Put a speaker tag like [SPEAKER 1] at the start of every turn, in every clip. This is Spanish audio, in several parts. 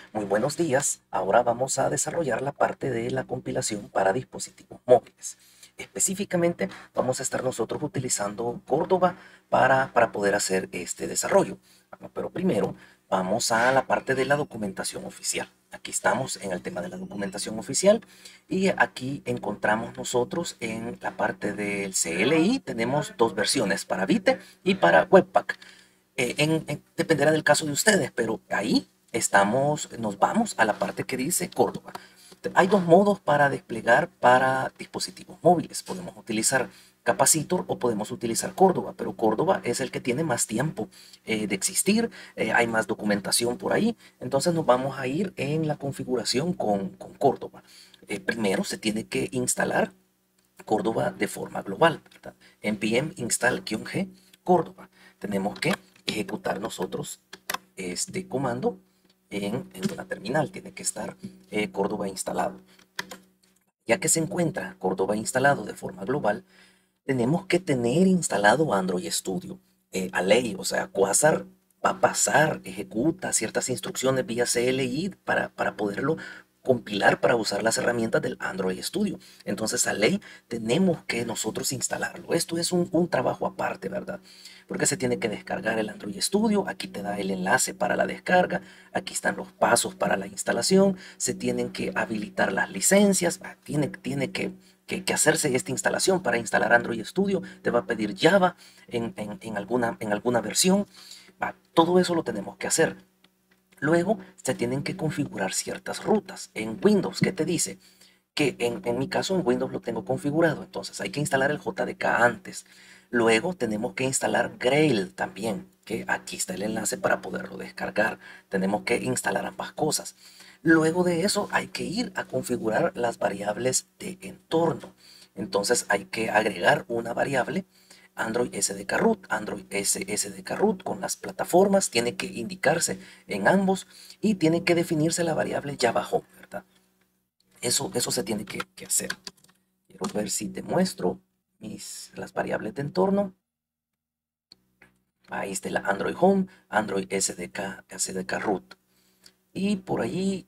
[SPEAKER 1] Muy buenos días. Ahora vamos a desarrollar la parte de la compilación para dispositivos móviles. Específicamente vamos a estar nosotros utilizando Córdoba para poder hacer este desarrollo. Bueno, pero primero vamos a la parte de la documentación oficial. Aquí estamos en el tema de la documentación oficial y aquí encontramos nosotros en la parte del CLI, tenemos dos versiones para Vite y para Webpack. Dependerá del caso de ustedes, pero ahí nos vamos a la parte que dice Córdoba. Hay dos modos para desplegar para dispositivos móviles. Podemos utilizar Capacitor o podemos utilizar Córdoba, pero Córdoba es el que tiene más tiempo de existir, hay más documentación por ahí, entonces nos vamos a ir en la configuración con Córdoba. Primero se tiene que instalar Córdoba de forma global, ¿verdad? npm install-g Córdoba. Tenemos que ejecutar nosotros este comando en la terminal. Tiene que estar Córdoba instalado. Ya que se encuentra Córdoba instalado de forma global, tenemos que tener instalado Android Studio a ley. O sea, Quasar va a pasar, ejecuta ciertas instrucciones vía CLI para poderlo compilar para usar las herramientas del Android Studio. Entonces, a ley tenemos que nosotros instalarlo. Esto es un trabajo aparte, ¿verdad? Porque se tiene que descargar el Android Studio. Aquí te da el enlace para la descarga. Aquí están los pasos para la instalación. Se tienen que habilitar las licencias. Tiene que hacerse esta instalación. Para instalar Android Studio te va a pedir Java en alguna versión. Todo eso lo tenemos que hacer. Luego se tienen que configurar ciertas rutas. En Windows, ¿qué te dice? Que en mi caso en Windows lo tengo configurado, entonces hay que instalar el JDK antes. Luego tenemos que instalar Grail también, que aquí está el enlace para poderlo descargar. Tenemos que instalar ambas cosas. Luego de eso hay que ir a configurar las variables de entorno. Entonces hay que agregar una variable Android SDK root, Android SDK root con las plataformas, tiene que indicarse en ambos y tiene que definirse la variable Java Home, ¿verdad? Eso se tiene que hacer. Quiero ver si te muestro las variables de entorno. Ahí está la Android Home, Android SDK root. Y por allí,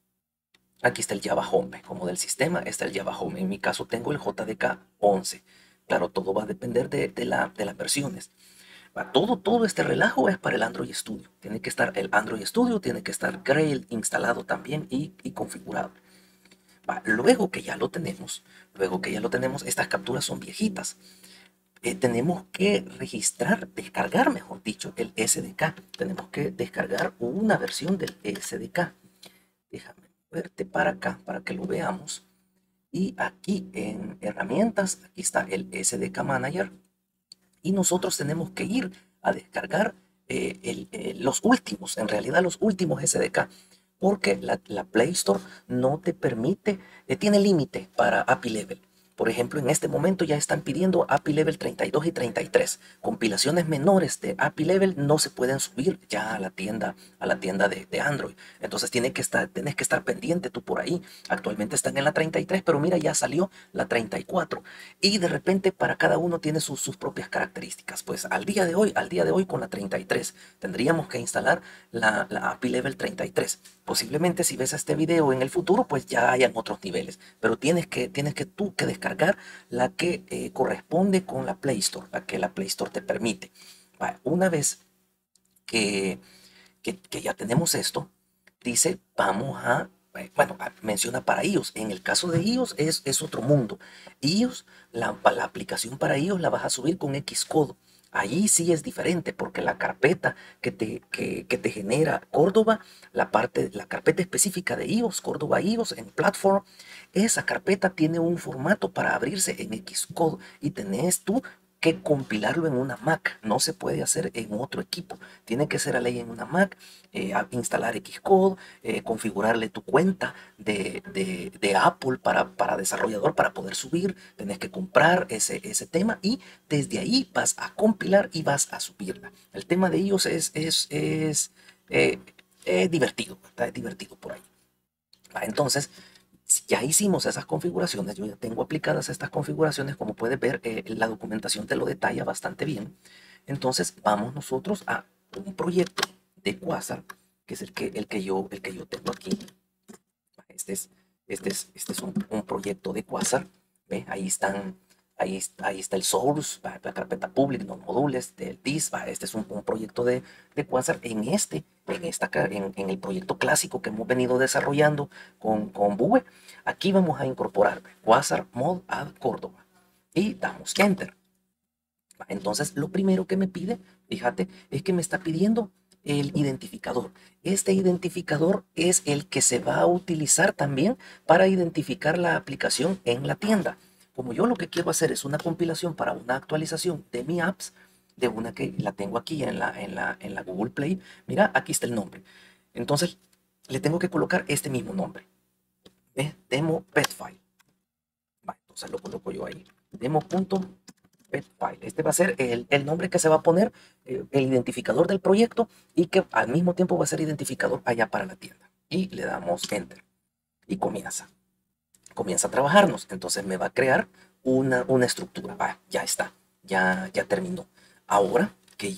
[SPEAKER 1] aquí está el Java Home. Como del sistema está el Java Home. En mi caso tengo el JDK 11. Claro, todo va a depender de las versiones. Todo este relajo es para el Android Studio. Tiene que estar el Android Studio, tiene que estar Grail instalado también y configurado. Luego que ya lo tenemos, estas capturas son viejitas. Tenemos que descargar, mejor dicho, el SDK. Tenemos que descargar una versión del SDK. Déjame verte para acá para que lo veamos. Y aquí en herramientas, aquí está el SDK Manager. Y nosotros tenemos que ir a descargar los últimos, en realidad los últimos SDK, porque la Play Store no te permite, tiene límite para API Level. Por ejemplo, en este momento ya están pidiendo API Level 32 y 33. Compilaciones menores de API Level no se pueden subir ya a la tienda de Android. Entonces tienes que estar pendiente tú por ahí. Actualmente están en la 33, pero mira, ya salió la 34. Y de repente para cada uno tiene sus propias características. Pues al día de hoy con la 33 tendríamos que instalar la API Level 33. Posiblemente si ves este video en el futuro, pues ya hayan otros niveles, pero tienes que tú que descargar la que corresponde con la Play Store, la que la Play Store te permite. Una vez que, que ya tenemos esto, dice, vamos a, bueno, menciona para iOS. En el caso de iOS es otro mundo. iOS, la aplicación para iOS la vas a subir con Xcode. Ahí sí es diferente porque la carpeta que te genera Córdoba, la carpeta específica de iOS, Córdoba iOS en Platform, esa carpeta tiene un formato para abrirse en Xcode y tenés tú que compilarlo en una Mac. No se puede hacer en otro equipo. Tiene que ser a ley en una Mac, instalar Xcode, configurarle tu cuenta de Apple para desarrollador para poder subir. Tenés que comprar ese tema y desde ahí vas a compilar y vas a subirla. El tema de ellos eh, es divertido, está divertido por ahí. Entonces, si ya hicimos esas configuraciones, yo ya tengo aplicadas estas configuraciones, como puedes ver, la documentación te lo detalla bastante bien. Entonces, vamos nosotros a un proyecto de Quasar que es el que yo tengo aquí. Este es un proyecto de Quasar. ¿Ve? Ahí está el source, la carpeta public, los módulos del this. Este es un proyecto de Quasar. En el proyecto clásico que hemos venido desarrollando con Vue, aquí vamos a incorporar Quasar Mod Add Córdoba y damos Enter. Entonces, lo primero que me pide, fíjate, es que me está pidiendo el identificador. Este identificador es el que se va a utilizar también para identificar la aplicación en la tienda. Como yo lo que quiero hacer es una compilación para una actualización de mi apps, de una que la tengo aquí en la Google Play. Mira, aquí está el nombre. Entonces, le tengo que colocar este mismo nombre. ¿Ves? Demo pet file. Entonces lo coloco yo ahí. Demo.pet file. Este va a ser el nombre que se va a poner, el identificador del proyecto y que al mismo tiempo va a ser identificador allá para la tienda. Y le damos Enter. Y comienza a trabajarnos. Entonces me va a crear una estructura. Ya está. Ya terminó. Ahora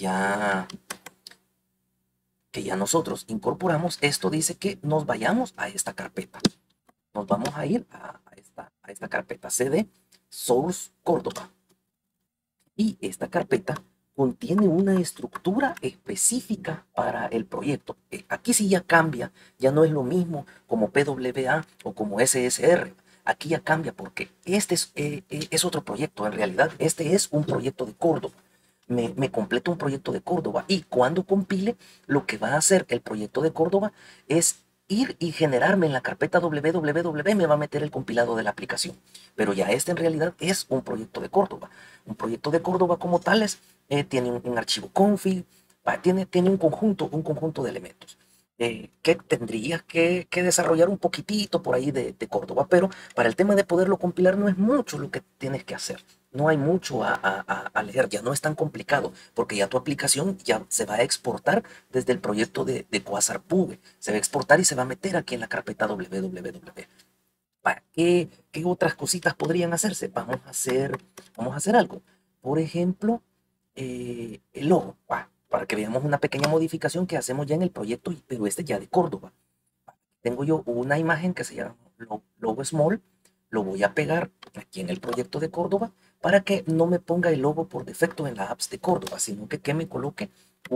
[SPEAKER 1] que ya nosotros incorporamos, esto dice que nos vayamos a esta carpeta. Nos vamos a ir a esta carpeta CD Source Córdoba. Y esta carpeta contiene una estructura específica para el proyecto. Aquí sí ya cambia, ya no es lo mismo como PWA o como SSR. Aquí ya cambia porque este es otro proyecto. En realidad, este es un proyecto de Córdoba. Me completa un proyecto de Córdoba y cuando compile, lo que va a hacer el proyecto de Córdoba es ir y generarme en la carpeta www, me va a meter el compilado de la aplicación. Pero ya este en realidad es un proyecto de Córdoba. Un proyecto de Córdoba como tales tiene un archivo config, tiene un conjunto de elementos. Que tendrías que desarrollar un poquitito por ahí de Córdoba, pero para el tema de poderlo compilar no es mucho lo que tienes que hacer. No hay mucho a leer, ya no es tan complicado, porque ya tu aplicación ya se va a exportar desde el proyecto de Quasar Pube. Se va a exportar y se va a meter aquí en la carpeta www. ¿Qué otras cositas podrían hacerse? Vamos a hacer algo. Por ejemplo, el logo, para que veamos una pequeña modificación que hacemos ya en el proyecto, pero este ya de Córdoba. Tengo yo una imagen que se llama logo small, lo voy a pegar aquí en el proyecto de Córdoba para que no me ponga el logo por defecto en la apps de Córdoba, sino que me coloque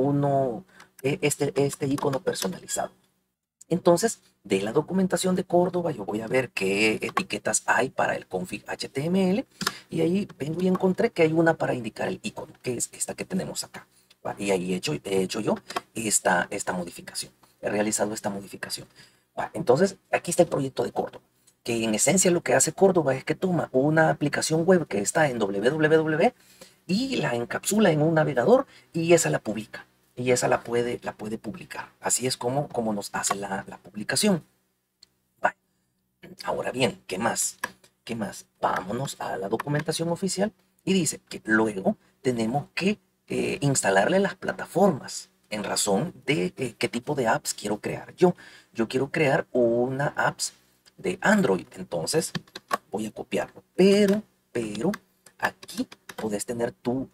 [SPEAKER 1] este icono personalizado. Entonces, de la documentación de Córdoba, yo voy a ver qué etiquetas hay para el config HTML y ahí vengo y encontré que hay una para indicar el icono, que es esta que tenemos acá. Y ahí he hecho yo esta modificación. He realizado esta modificación. Entonces, aquí está el proyecto de Córdoba, que en esencia lo que hace Córdoba es que toma una aplicación web que está en www y la encapsula en un navegador y esa la publica y esa la puede publicar. Así es como nos hace la publicación. Vale. Ahora bien, ¿qué más? ¿Qué más? Vámonos a la documentación oficial y dice que luego tenemos que instalarle las plataformas en razón de qué tipo de apps quiero crear yo. Yo quiero crear una apps de Android, entonces voy a copiarlo. Pero aquí puedes tener tú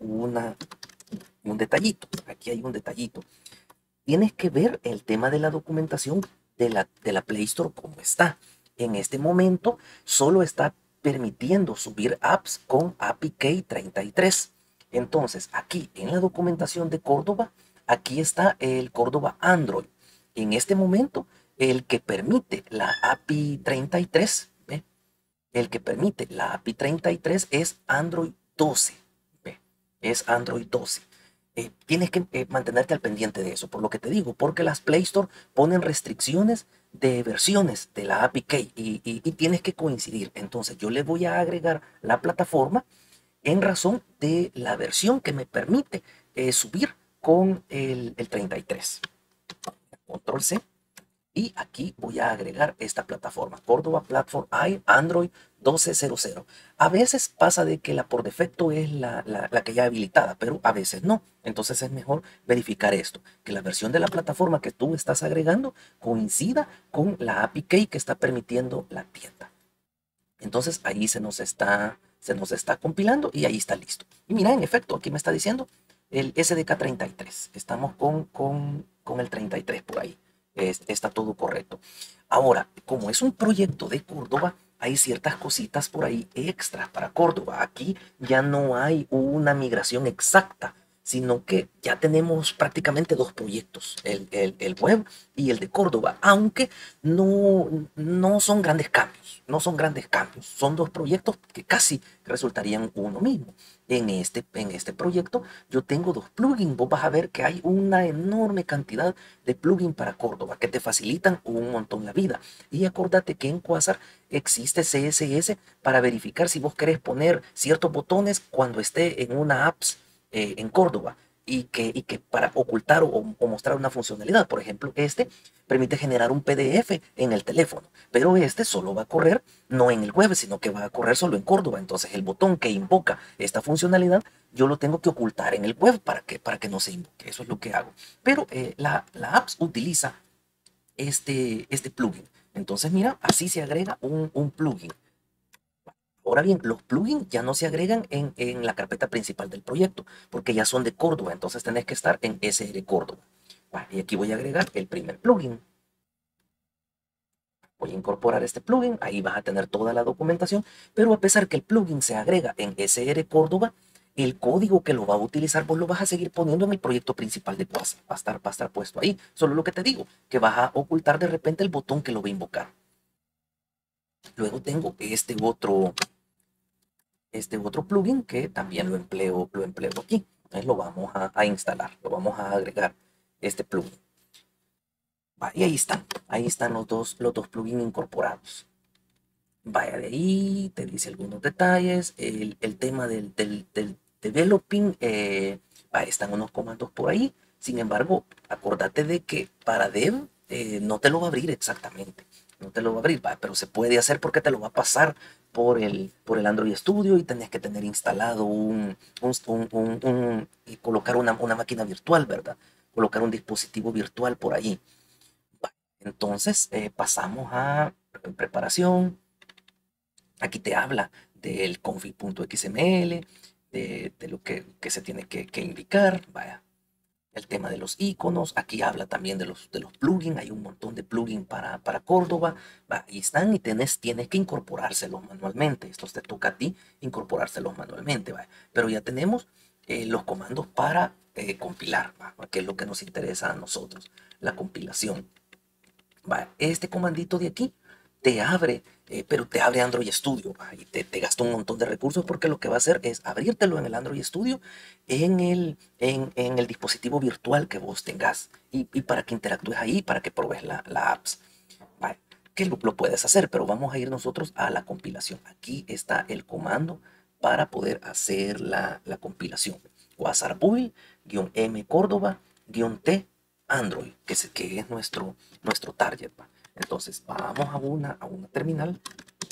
[SPEAKER 1] un detallito. Aquí hay un detallito. Tienes que ver el tema de la documentación de la Play Store como está. En este momento solo está permitiendo subir apps con API Key 33. Entonces, aquí en la documentación de Córdoba, aquí está el Córdoba Android. En este momento, el que permite la API 33, ¿ve? El que permite la API 33 es Android 12. ¿Ve? Es Android 12. Tienes que mantenerte al pendiente de eso, por lo que te digo, porque las Play Store ponen restricciones de versiones de la API y tienes que coincidir. Entonces yo le voy a agregar la plataforma en razón de la versión que me permite subir con el 33. Control C. Y aquí voy a agregar esta plataforma, Córdoba Platform I Android 12.00. A veces pasa de que la por defecto es la que ya habilitada, pero a veces no. Entonces es mejor verificar esto, que la versión de la plataforma que tú estás agregando coincida con la API Key que está permitiendo la tienda. Entonces ahí se nos está compilando y ahí está listo. Y mira, en efecto, aquí me está diciendo el SDK 33. Estamos con el 33 por ahí. está todo correcto. Ahora, como es un proyecto de Córdoba, hay ciertas cositas por ahí extras para Córdoba. Aquí ya no hay una migración exacta, sino que ya tenemos prácticamente dos proyectos, el web y el de Córdoba, aunque no son grandes cambios, no son grandes cambios, son dos proyectos que casi resultarían uno mismo. En este proyecto yo tengo dos plugins, vos vas a ver que hay una enorme cantidad de plugins para Córdoba que te facilitan un montón la vida. Y acordate que en Quasar existe CSS para verificar si vos querés poner ciertos botones cuando esté en una apps en Córdoba y que para ocultar o mostrar una funcionalidad. Por ejemplo, este permite generar un PDF en el teléfono, pero este solo va a correr no en el web, sino que va a correr solo en Córdoba. Entonces el botón que invoca esta funcionalidad yo lo tengo que ocultar en el web para que no se invoque. Eso es lo que hago. Pero la apps utiliza este plugin. Entonces, mira, así se agrega un plugin. Ahora bien, los plugins ya no se agregan en la carpeta principal del proyecto, porque ya son de Córdoba, entonces tenés que estar en SR Córdoba. Y aquí voy a agregar el primer plugin. Voy a incorporar este plugin, ahí vas a tener toda la documentación, pero a pesar que el plugin se agrega en SR Córdoba, el código que lo va a utilizar vos lo vas a seguir poniendo en el proyecto principal de Quasar. Va a estar puesto ahí. Solo lo que te digo, que vas a ocultar de repente el botón que lo va a invocar. Luego tengo este otro plugin que también lo empleo aquí. Entonces lo vamos a instalar, lo vamos a agregar este plugin. Y ahí están los dos plugins incorporados. Vaya, de ahí te dice algunos detalles, el tema del developing, están unos comandos por ahí. Sin embargo, acordate de que para dev no te lo va a abrir exactamente, no te lo va a abrir, pero se puede hacer porque te lo va a pasar por el Android Studio y tenés que tener instalado y colocar una máquina virtual, ¿verdad? Colocar un dispositivo virtual por ahí. Entonces, pasamos a preparación. Aquí te habla del config.xml, de lo que se tiene que indicar, vaya, el tema de los iconos. Aquí habla también de los plugins. Hay un montón de plugins para Córdoba. Ahí están y tienes que incorporárselos manualmente. Esto te toca a ti incorporárselos manualmente. ¿Va? Pero ya tenemos los comandos para compilar, ¿va? Que es lo que nos interesa a nosotros, la compilación. Este comandito de aquí te abre, pero te abre Android Studio, y te gasta un montón de recursos porque lo que va a hacer es abrírtelo en el Android Studio en el dispositivo virtual que vos tengas y para que interactúes ahí, para que probes la apps. ¿Vale? Que lo puedes hacer, pero vamos a ir nosotros a la compilación. Aquí está el comando para poder hacer la compilación. Quasar Build-M Córdoba-T Android, que es nuestro target. Entonces vamos a una terminal,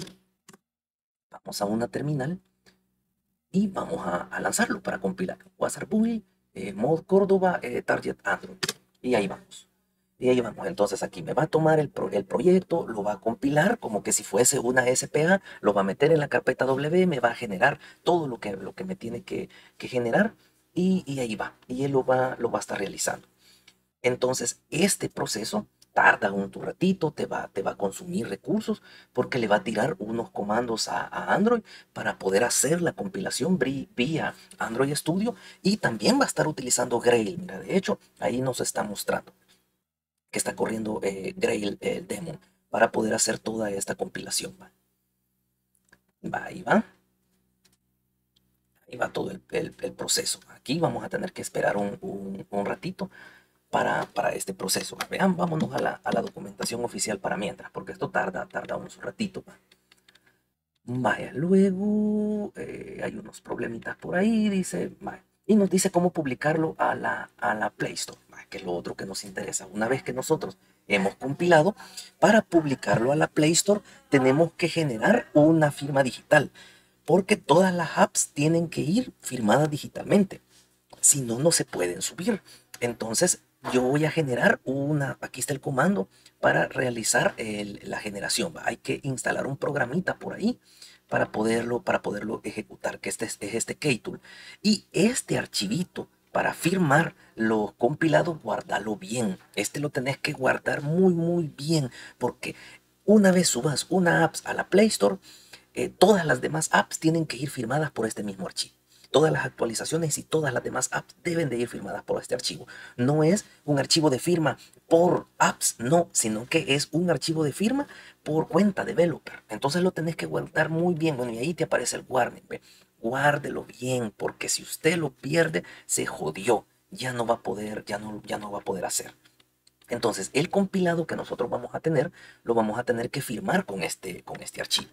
[SPEAKER 1] y vamos a lanzarlo para compilar. Quasar Build, Mod Córdoba, Target Android. Y ahí vamos. Y ahí vamos. Entonces aquí me va a tomar el proyecto, lo va a compilar como que si fuese una SPA, lo va a meter en la carpeta W, me va a generar todo lo que me tiene que generar y ahí va. Y él lo va a estar realizando. Entonces, este proceso tarda un tu ratito, te va a consumir recursos porque le va a tirar unos comandos a Android para poder hacer la compilación vía Android Studio y también va a estar utilizando Grail. Mira, de hecho, ahí nos está mostrando que está corriendo Grail el demo para poder hacer toda esta compilación. Ahí va. Ahí va todo el proceso. Aquí vamos a tener que esperar un ratito para este proceso. Vean, vámonos a la documentación oficial para mientras, porque esto tarda un ratito. Vaya, luego hay unos problemitas por ahí, dice, vaya, y nos dice cómo publicarlo a la Play Store, vaya, que es lo otro que nos interesa. Una vez que nosotros hemos compilado, para publicarlo a la Play Store tenemos que generar una firma digital, porque todas las apps tienen que ir firmadas digitalmente. Si no, no se pueden subir. Entonces, yo voy a generar aquí está el comando para realizar la generación. Hay que instalar un programita por ahí para poderlo ejecutar, que es este Ktool. Y este archivito para firmar los compilados, guárdalo bien. Este lo tenés que guardar muy bien, porque una vez subas una app a la Play Store, todas las demás apps tienen que ir firmadas por este mismo archivo. Todas las actualizaciones y todas las demás apps deben de ir firmadas por este archivo. No es un archivo de firma por apps, no, sino que es un archivo de firma por cuenta developer. Entonces lo tenés que guardar muy bien. Bueno, y ahí te aparece el warning. ¿Ve? Guárdelo bien, porque si usted lo pierde, se jodió. Ya no va a poder, ya no va a poder hacer. Entonces, el compilado que nosotros vamos a tener, lo vamos a tener que firmar con este archivo.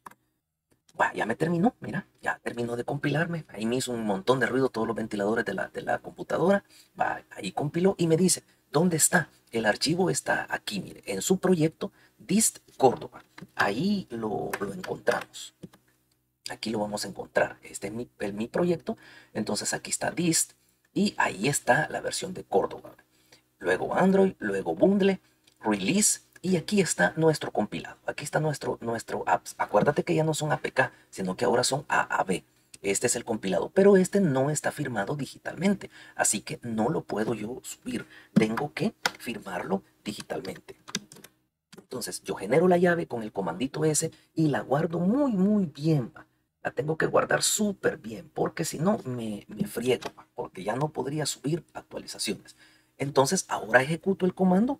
[SPEAKER 1] Va, ya me terminó, mira, ya terminó de compilarme. Ahí me hizo un montón de ruido todos los ventiladores de la computadora. Va, ahí compiló y me dice, ¿dónde está? El archivo está aquí, mire, en su proyecto dist Córdoba. Ahí lo encontramos. Aquí lo vamos a encontrar. Este es mi proyecto. Entonces aquí está dist y ahí está la versión de Córdoba. Luego Android, luego Bundle, Release y aquí está nuestro compilado. Aquí está nuestro apps. Acuérdate que ya no son APK, sino que ahora son AAB. Este es el compilado, pero este no está firmado digitalmente, así que no lo puedo yo subir. Tengo que firmarlo digitalmente. Entonces yo genero la llave con el comandito S y la guardo muy bien. La tengo que guardar súper bien, porque si no me friego, porque ya no podría subir actualizaciones. Entonces ahora ejecuto el comando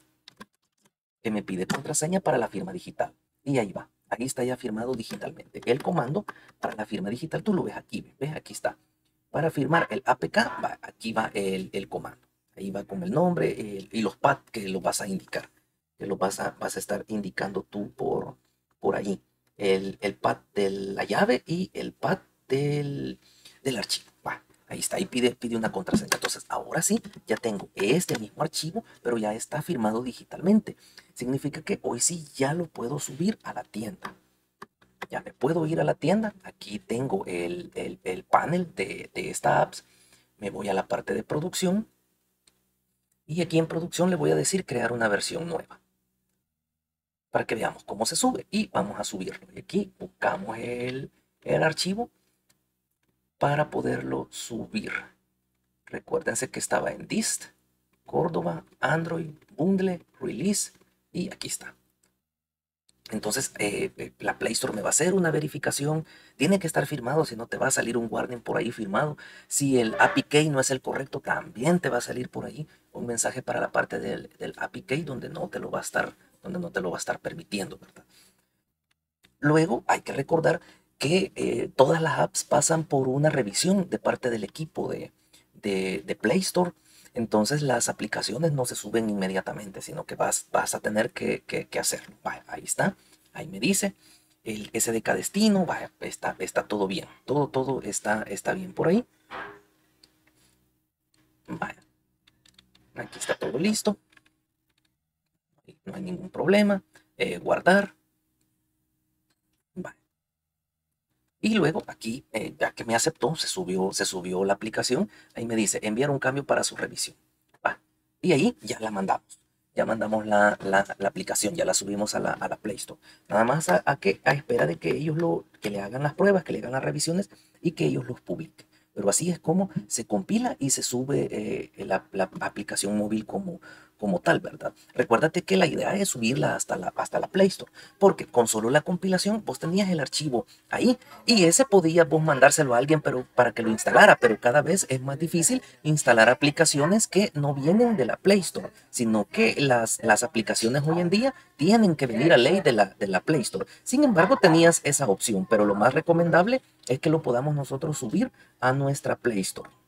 [SPEAKER 1] que me pide contraseña para la firma digital. Y ahí va. Ahí está ya firmado digitalmente. El comando para la firma digital, tú lo ves aquí. ¿Ves? Aquí está. Para firmar el APK, aquí va el comando. Ahí va con el nombre y los pads que lo vas a indicar. Que lo vas a estar indicando tú por ahí. El pad de la llave y el pad del archivo. Va. Ahí está, ahí pide una contraseña. Entonces, ahora sí, ya tengo este mismo archivo, pero ya está firmado digitalmente. Significa que hoy sí ya lo puedo subir a la tienda. Ya me puedo ir a la tienda. Aquí tengo el panel de esta apps. Me voy a la parte de producción. Y aquí en producción le voy a decir crear una versión nueva. Para que veamos cómo se sube. Y vamos a subirlo. Y aquí buscamos el archivo para poderlo subir. Recuérdense que estaba en dist, Córdoba, Android, Bundle, Release y aquí está. Entonces la Play Store me va a hacer una verificación. Tiene que estar firmado, si no te va a salir un warning por ahí firmado. Si el API Key no es el correcto, también te va a salir por ahí un mensaje para la parte del API Key donde no te lo va a estar permitiendo, ¿verdad? Luego hay que recordar que todas las apps pasan por una revisión de parte del equipo de Play Store. Entonces las aplicaciones no se suben inmediatamente, sino que vas a tener que hacerlo. Vaya, ahí está, ahí me dice el SDK destino, vaya, está todo bien, todo está bien por ahí. Vaya, aquí está todo listo, no hay ningún problema. Guardar. Vaya. Y luego aquí, ya que me aceptó, se subió la aplicación. Ahí me dice enviar un cambio para su revisión. Va. Y ahí ya la mandamos. Ya mandamos la aplicación, ya la subimos a la Play Store. Nada más a espera de que ellos que le hagan las pruebas, que le hagan las revisiones y que ellos los publiquen. Pero así es como se compila y se sube la aplicación móvil como tal, ¿verdad? Recuérdate que la idea es subirla hasta la Play Store, porque con solo la compilación vos tenías el archivo ahí y ese podía vos mandárselo a alguien pero para que lo instalara, pero cada vez es más difícil instalar aplicaciones que no vienen de la Play Store, sino que las aplicaciones hoy en día tienen que venir a ley de la Play Store. Sin embargo, tenías esa opción, pero lo más recomendable es que lo podamos nosotros subir a nuestra Play Store.